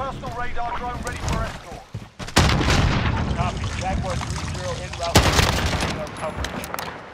Hostile radar drone ready for escort. Copy. Jaguar 3-0 en route. Coverage.